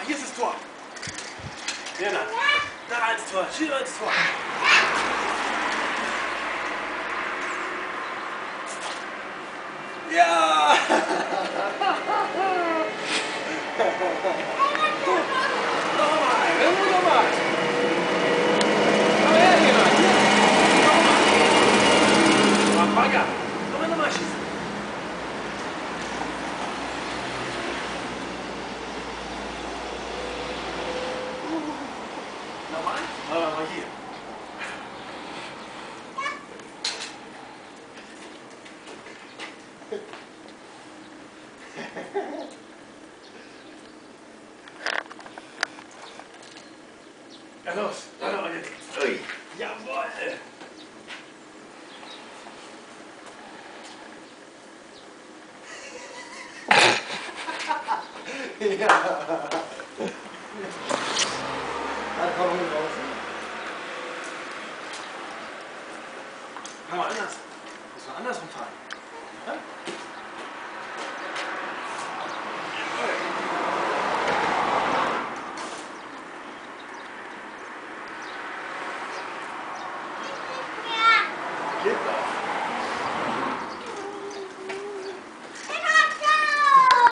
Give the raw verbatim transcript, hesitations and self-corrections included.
hier ist das Tor. Ja, dann. Da rein ins Tor. Schieb ins Tor. Ja! Gut. Nochmal. Nochmal. Nochmal. Komm her, jemand. Nochmal. Mach Bagger. Komm her, nochmal schießen. Nochmal? Nochmal mal hier. Ja, los. Ja, los, jetzt. Ui. Jawohl. Ja. Dann komm ich raus. Kann man anders. Muss man andersrum fahren. Ja?